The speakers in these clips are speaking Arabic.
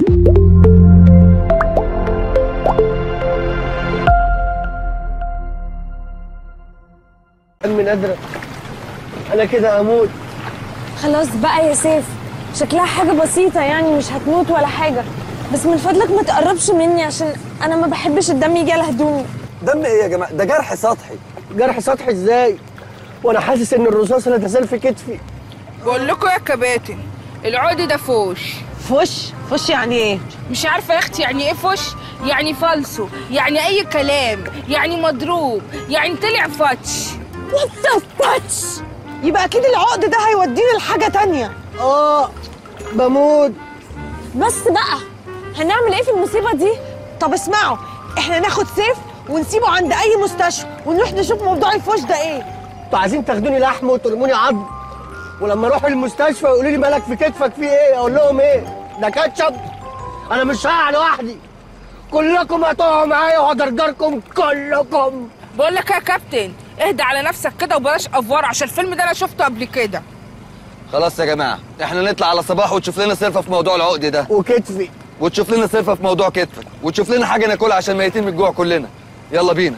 من قادرة أنا كده هموت. خلاص بقى يا سيف، شكلها حاجة بسيطة يعني، مش هتموت ولا حاجة، بس من فضلك ما تقربش مني عشان أنا ما بحبش الدم يجي على هدومي. دم إيه يا جماعة؟ ده جرح سطحي. جرح سطحي إزاي؟ وأنا حاسس إن الرصاصة لا تزال في كتفي. بقول لكم يا كباتن، العقد ده فوش. فوش يعني ايه؟ مش عارفه يا اختي يعني ايه فوش؟ يعني فالصو، يعني اي كلام، يعني مضروب، يعني طلع فتش. وات فتش؟ يبقى اكيد العقد ده هيوديني لحاجه تانية. بموت. بس بقى هنعمل ايه في المصيبة دي؟ طب اسمعوا، احنا ناخد سيف ونسيبه عند اي مستشفى ونروح نشوف موضوع الفوش ده ايه. انتوا عايزين تاخدوني لحم وترموني عظم، ولما اروح المستشفى يقولوا لي مالك في كتفك في ايه؟ اقول لهم ايه؟ ده كاتشب؟ انا مش هقع لوحدي، كلكم هتقعوا معايا وهدرجركم كلكم. بقول لك يا كابتن، اهدى على نفسك كده وبلاش افوار، عشان الفيلم ده انا شفته قبل كده. خلاص يا جماعة، احنا نطلع على صباح وتشوف لنا صرفة في موضوع العقد ده. وكتفي. وتشوف لنا صرفة في موضوع كتفك، وتشوف لنا حاجة ناكلها عشان ميتين من الجوع كلنا. يلا بينا.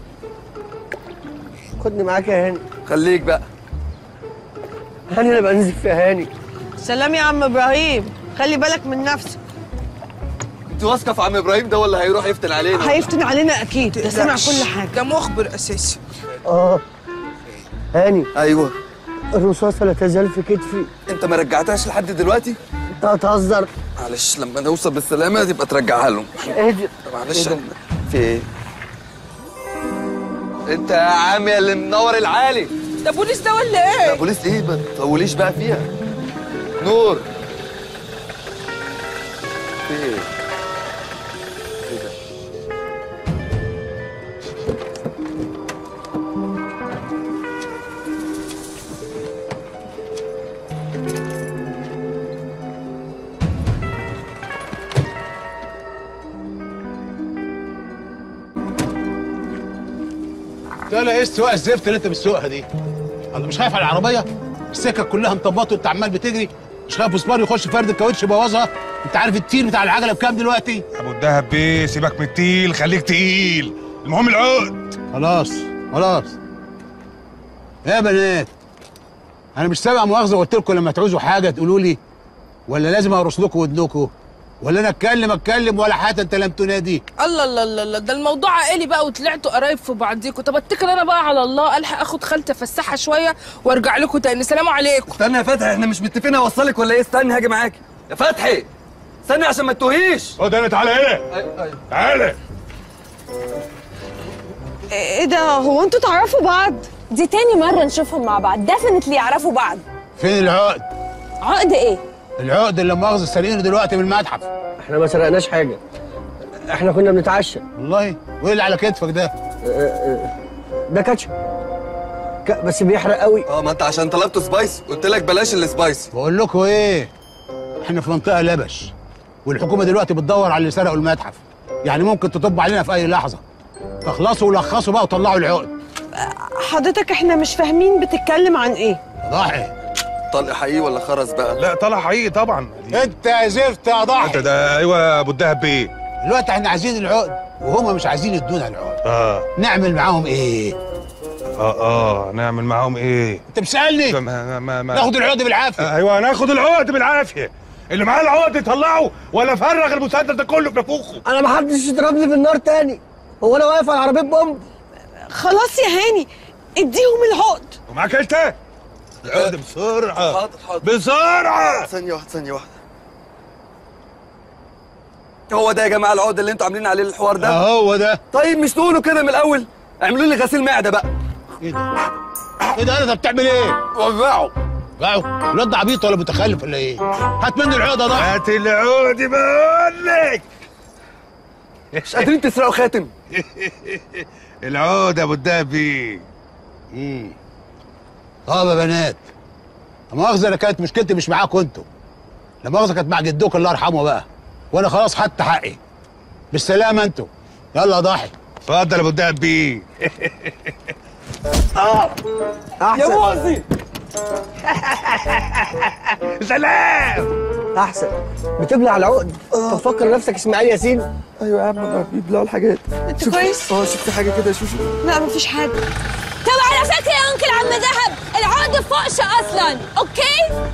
خدني معاك يا هاني. خليك بقى. هاني انا بنزل في هاني. سلام يا عم ابراهيم، خلي بالك من نفسك. انت واثقة في عم ابراهيم ده ولا هيروح يفتن علينا؟ هيفتن علينا اكيد، ده سمع كل حاجة. ده مخبر اساسي. هاني. ايوه. الرصاصة لا تزال في كتفي. انت ما رجعتهاش لحد دلوقتي؟ انت هتهزر. معلش لما نوصل بالسلامة تبقى ترجعها لهم. اهدي. معلش. في ايه؟ انت يا عم يا اللي منور العالي. ده بوليس ده ولا ايه؟ ده بوليس ايه؟ ما تطوليش بقى فيها. نور. في ايه؟ ايه ده؟ لا ايه السواقه الزفت اللي انت بتسوقها دي؟ انت مش خايف على العربيه؟ السكك كلها مطبطه وانت عمال بتجري، مش خايف مسمار يخش فرد الكاوتش يبوظها؟ انت عارف التيل بتاع العجله بكام دلوقتي؟ ابو الدهب بيه سيبك من التقيل، خليك تقيل، المهم العقد. خلاص. يا بنات، انا مش سامع مؤاخذه، قلت لكم لما تعوزوا حاجه تقولوا لي، ولا لازم ارص لكم ودنكم؟ ولا انا اتكلم ولا حتى انت لم تنادي؟ الله الله الله الله، ده الموضوع عائلي بقى وطلعتوا قرايب في بعضيكوا. طب اتكل انا بقى على الله، الحق اخد خالتي افسحها شويه وارجع لكم تاني. سلام عليكم. استنى يا فتحي، احنا مش متفقين اوصلك ولا ايه؟ استني هاجي معاكي يا فتحي. استني عشان ما تتوهيش. خد انا تعالى هنا. ايوه تعالى. ايه ده؟ هو انتوا تعرفوا بعض؟ دي تاني مرة نشوفهم مع بعض، ديفنتلي يعرفوا بعض. فين العقد؟ عقد ايه؟ العقد اللي مؤاخذه سارقينه دلوقتي من المتحف. احنا ما سرقناش حاجة، احنا كنا بنتعشى. والله؟ وايه اللي على كتفك ده؟ ده كاتشب بس بيحرق قوي. ما انت عشان طلبت سبايس قلت لك بلاش السبايسي. بقول لكم ايه، احنا في منطقه لبش، والحكومه دلوقتي بتدور على اللي سرقوا المتحف، يعني ممكن تطب علينا في اي لحظه. فاخلصوا ولخصوا بقى وطلعوا العقد. حضرتك احنا مش فاهمين بتتكلم عن ايه؟ ضاحي. طلق حقيقي ولا خرز بقى؟ لا طلع حقيقي طبعا. انت يا زفت يا ضاحي. انت ده ايوه يا ابو الدهب بيه. دلوقتي احنا عايزين العقد وهما مش عايزين يدونا العقد. نعمل معاهم ايه؟ نعمل معاهم ايه؟ انت بتسالني؟ ناخد العقد بالعافيه. ايوه ناخد العقد بالعافيه. اللي معاه العقد يطلعه ولا فرغ المسدس ده كله في نافوخه. انا ما حدش يضربني بالنار تاني، هو انا واقف على عربيه بومب؟ خلاص يا هاني اديهم العقد. ومعاك انت؟ العقد بسرعه. حاضر بسرعه. ثانيه واحده. هو ده يا جماعه العقد اللي انتوا عاملين عليه الحوار ده؟ هو ده. طيب مش تقولوا كده من الاول؟ اعملوا لي غسيل معده بقى. ايه ده انت بتعمل ايه؟ وزعوا. الواد ده عبيط ولا متخلف ولا ايه؟ هات مني العقد يا ضاحي. هات العقد بقول لك. مش قادرين تسرقوا خاتم؟ العقد يا ابو الدهب بيه. يا بنات، لا مؤاخذه انا كانت مشكلتي مش معاكم انتوا، لا مؤاخذه كانت مع جدوك الله يرحمه بقى، وانا خلاص خدت حقي. بالسلامه انتوا. يلا يا ضاحي. اتفضل يا ابو الدهب بيه. يا موزي. سلام. احسن بتبلع العقد. انت مفكر نفسك اسماعيل ياسين؟ ايوه يا عم بيبلعوا الحاجات. انت كويس؟ شوف في حاجه كده. شوف لا مفيش حاجه. طب على فكره يا انكل عم دهب، العقد فوقش اصلا، اوكي؟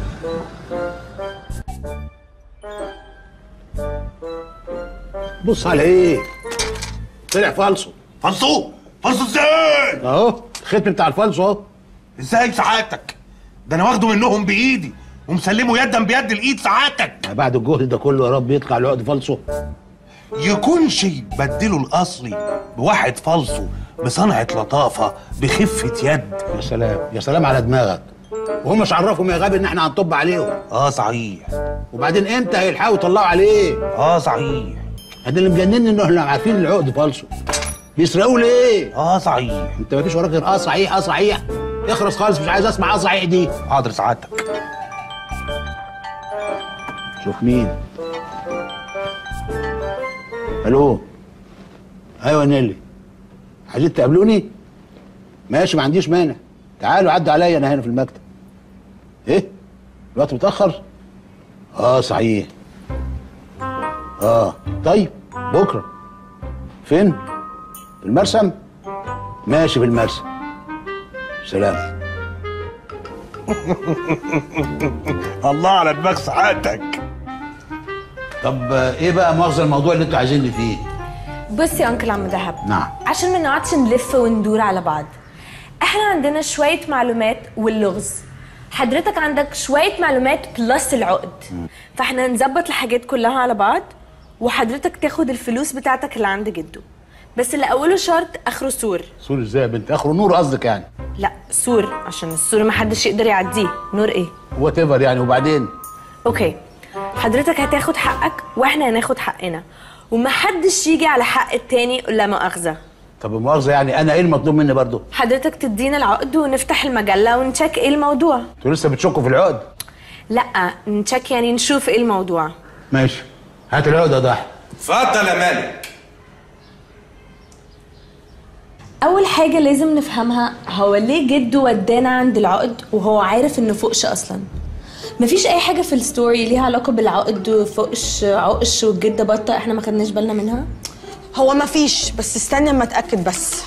بص على ايه؟ طلع فالصو. فلسو ازاي؟ اهو الختم بتاع الفالصو اهو. ازاي سعادتك؟ ده انا واخده منهم بايدي ومسلمه يدا بيد الايد سعادتك. بعد الجهد ده كله يا رب يطلع العقد فالصو. يكونش يبدلوا الاصلي بواحد فالصو بصنعة لطافة بخفة يد. يا سلام يا سلام على دماغك. وهم مش عرفهم يا غبي ان احنا هنطب عليهم؟ صحيح. وبعدين امتى هيلحقوا يطلعوا عليه؟ صحيح. احنا اللي مجنني ان احنا عارفين العقد فالصو. بيسرقوا ليه؟ صحيح. انت مفيش وراك غير صحيح صحيح. اخرس خالص، مش عايز اسمع صحيح دي. حاضر سعادتك. شوف مين. الو. ايوه نيلي، عايزين تقابلوني؟ ماشي ما عنديش مانع، تعالوا عدوا عليا انا هنا في المكتب. ايه؟ الوقت متأخر؟ صحيح. طيب بكره. فين؟ في المرسم؟ ماشي في المرسم. سلام. الله على دماغ سعادتك. طب ايه بقى مغزى الموضوع اللي انتوا عايزيني فيه؟ بص يا انكل عم دهب، نعم. عشان ما نقعدش نلف وندور على بعض، احنا عندنا شويه معلومات واللغز، حضرتك عندك شويه معلومات بلس العقد، فاحنا نظبط الحاجات كلها على بعض وحضرتك تاخد الفلوس بتاعتك اللي عند جده، بس اللي اوله شرط اخره سور. سور ازاي يا بنت؟ اخره نور قصدك يعني؟ لا سور، عشان السور محدش يقدر يعديه. نور ايه؟ وات ايفر يعني. وبعدين؟ اوكي، حضرتك هتاخد حقك واحنا هناخد حقنا، ومحدش يجي على حق التاني لا مؤاخذه. طب المؤاخذه يعني انا ايه المطلوب مني برضو؟ حضرتك تدينا العقد ونفتح المجله ونشيك ايه الموضوع. انتوا لسه بتشكوا في العقد؟ لا نشيك يعني نشوف ايه الموضوع. ماشي، هات العقد يا ضحى. اتفضل يا مالك. اول حاجه لازم نفهمها هو ليه جده ودانا عند العقد وهو عارف انه فوقش اصلا. مفيش اي حاجه في الستوري ليها علاقه بالعقد وفوقش عقش والجده بطه احنا ما خدناش بالنا منها. هو مفيش، بس استنى اما اتاكد بس.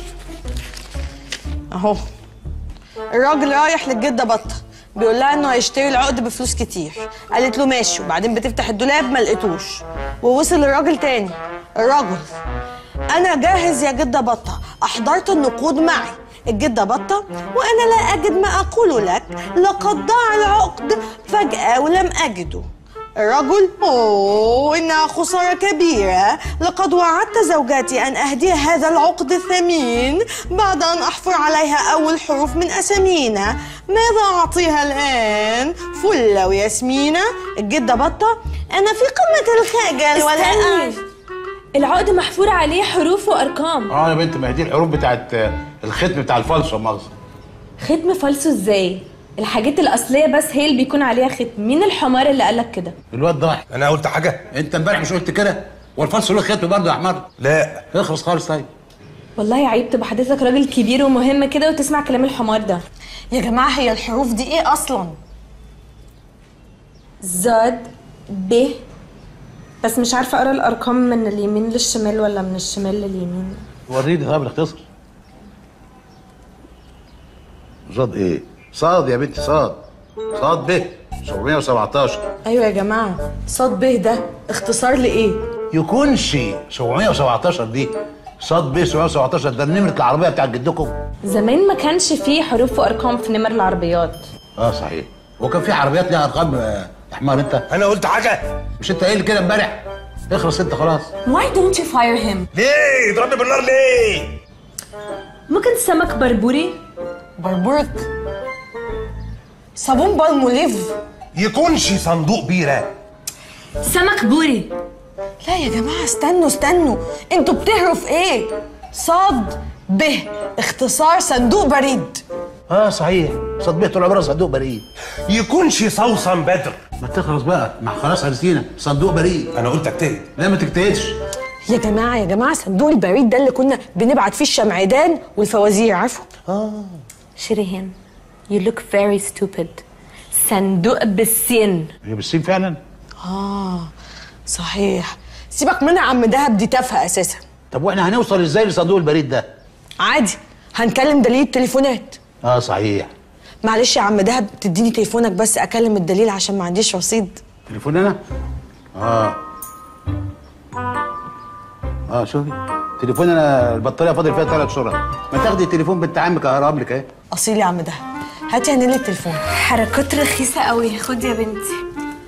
اهو الراجل رايح للجده بطه بيقول لها انه هيشتري العقد بفلوس كتير، قالت له ماشي، وبعدين بتفتح الدولاب ما لقيتوش، ووصل الراجل تاني. الراجل: انا جاهز يا جده بطه، احضرت النقود معي. الجده بطه: وانا لا اجد ما اقول لك، لقد ضاع العقد فجاه ولم اجده. الرجل: اوه انها خساره كبيره، لقد وعدت زوجتي ان اهدي هذا العقد الثمين بعد ان احفر عليها اول حروف من اسامينا، ماذا اعطيها الان؟ فله وياسمينه. الجده بطه: انا في قمه الخجل ولا استني، العقد محفور عليه حروف وارقام. يا بنت، ما هي دي الحروف بتاعت الختم بتاع الفالصو. مؤاخذه. ختم فالصو ازاي؟ الحاجات الاصليه بس هي اللي بيكون عليها ختم. مين الحمار اللي قالك كده؟ الواد ضاحك. انا قلت حاجه؟ انت امبارح مش قلت كده؟ والفالصو له ختم برضه يا حمار؟ لا. اخلص خالص. طيب والله عيب تبقى حضرتك راجل كبير ومهم كده وتسمع كلام الحمار ده. يا جماعه هي الحروف دي ايه اصلا؟ زاد ب، بس مش عارفه اقرا الارقام من اليمين للشمال ولا من الشمال لليمين. وريني. طب الاختصر. صاد ايه؟ صاد يا بنتي، صاد. صاد ب 717. ايوه يا جماعه، صاد ب ده اختصار لايه؟ يكونش 717 دي صاد ب 717 ده نمره العربيه بتاعت جدكم. زمان ما كانش فيه حروف وارقام في نمر العربيات. صحيح. هو كان في عربيات ليها ارقام يا حمار انت؟ انا قلت حاجه؟ مش انت قايل كده امبارح؟ اخلص انت خلاص. Why don't you fire him؟ ليه يضربني بالنار ليه؟ ممكن سمك بربوري؟ بربورك؟ صابون بالموليف؟ يكونش صندوق بيره؟ سمك بوري. لا يا جماعه استنوا، انتوا بتهروا في ايه؟ صاد ب اختصار صندوق بريد. صحيح. صاد ب طول عمرها صندوق بريد. يكونش صوصن بدر؟ ما تخلص بقى. ما خلاص عرفتينا صندوق بريد. انا قلت اجتهد. لا ما تجتهدش. يا جماعه صندوق البريد ده اللي كنا بنبعت فيه الشمعدان والفوازير، عارفه؟ شريهان you look very stupid. صندوق بالسين. هي بالسين فعلا؟ صحيح. سيبك منها يا عم دهب، دي تافهه اساسا. طب واحنا هنوصل ازاي لصندوق البريد ده؟ عادي، هنكلم دليل التليفونات. صحيح. معلش يا عم دهب، تديني تليفونك بس اكلم الدليل عشان ما عنديش رصيد. تليفون انا؟ شوفي تليفون انا البطاريه فاضل فيها 3 شهور. ما تاخدي تليفون بنت عمك اهرب لك اهي. اصيل يا عم دهب، هاتي يا نيلي التليفون. حركات رخيصة قوي، خد يا بنتي.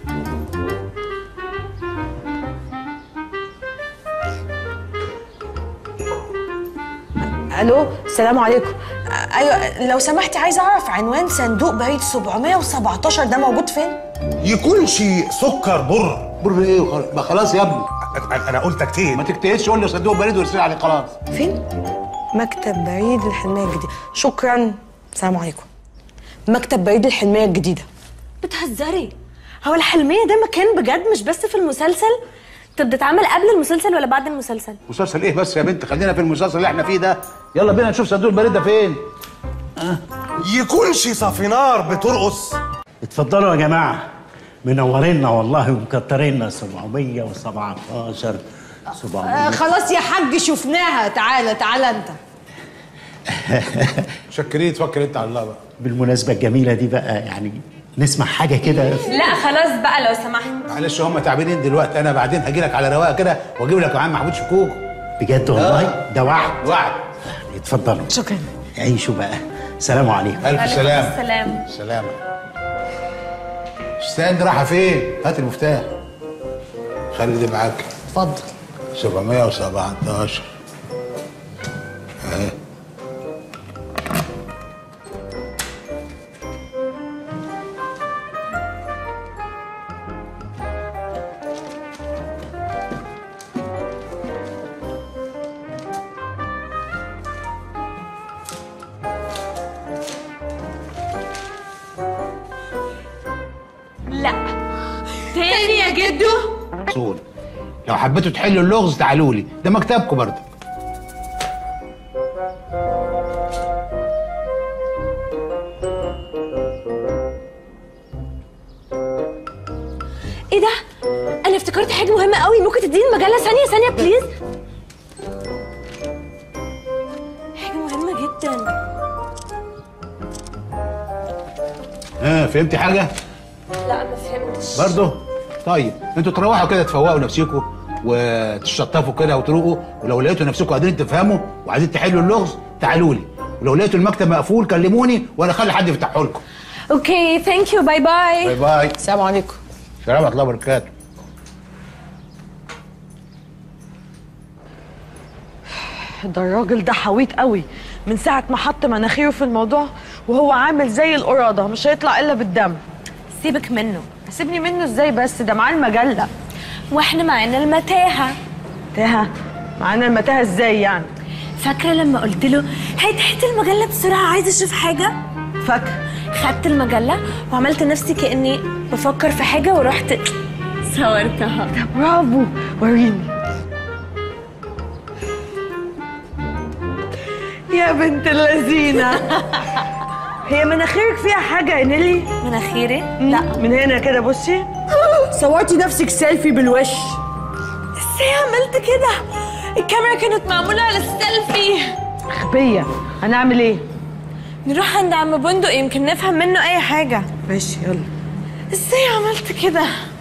الو، السلام عليكم. ايوه لو سمحتي، عايزه اعرف عنوان صندوق بريد 717 ده موجود فين؟ يكونش سكر بر ايه ما خلاص يا ابني. انا قلت كتير. ما تكتئش، قول لي صندوق بريد وارسل عليه خلاص. فين؟ مكتب بريد الحلميه الجديده. شكرا، السلام عليكم. مكتب بريد الحلميه الجديده. بتهزري؟ هو الحلمية ده مكان بجد مش بس في المسلسل؟ طب بتتعمل قبل المسلسل ولا بعد المسلسل؟ مسلسل ايه بس يا بنت، خلينا في المسلسل اللي احنا فيه ده. يلا بينا نشوف صندوق البريد ده فين. يكونش صافينار بترقص. اتفضلوا يا جماعه، منورينا والله ومكترينا. 717 700. خلاص يا حاج شفناها. تعالى انت. شكرين، توكل انت على الله بقى. بالمناسبه الجميله دي بقى، يعني نسمع حاجه كده. لا خلاص بقى لو سمحت. معلش هم تعبانين دلوقتي، انا بعدين هاجي لك على رواقه كده واجيب لك معاه محمود شكوك. بجد والله؟ ده وعد. اتفضلوا. شكرا. عيشوا بقى. سلام عليكم. الف سلام. السلام. سلامة. استنى، رايحه فين؟ هات المفتاح. خلي دي معاك. اتفضل. 717 اهي. لا تاني يا جدو. صول، لو حبيتوا تحلوا اللغز تعالوا لي، ده مكتبكم برضه. ايه ده؟ انا افتكرت حاجه مهمه قوي، ممكن تديني المجله ثانيه بليز؟ حاجه مهمه جدا. فهمتي حاجه؟ لا ما فهمتش برضه؟ طيب انتوا تروحوا كده تفوقوا نفسكم وتشطفوا كده وتروقوا، ولو لقيتوا نفسكم قادرين تفهموا وعايزين تحلوا اللغز تعالوا لي، ولو لقيتوا المكتب مقفول كلموني وانا اخلي حد يفتحه لكم. اوكي ثانك يو، باي باي. باي باي. السلام عليكم. السلام ورحمه الله وبركاته. ده الراجل ده حويط قوي، من ساعة ما حط مناخيره في الموضوع وهو عامل زي القرادة، مش هيطلع إلا بالدم. سيبك منه. سيبني منه ازاي بس؟ ده معاه المجلة. واحنا معانا المتاهة. تاهة؟ معانا المتاهة ازاي يعني؟ فاكرة لما قلت له هات المجلة بسرعة عايزة اشوف حاجة؟ فاكرة. خدت المجلة وعملت نفسي كأني بفكر في حاجة ورحت صورتها. ده برافو، وريني. يا بنت اللذينة. هي مناخيرك فيها حاجة يا نيلي؟ مناخيري؟ لا، من هنا كده بصي. صورتي نفسك سيلفي بالوش. ازاي عملت كده؟ الكاميرا كانت معمولة على السيلفي. غبية. هنعمل ايه؟ نروح عند عم بندق يمكن نفهم منه أي حاجة. ماشي يلا. ازاي عملت كده؟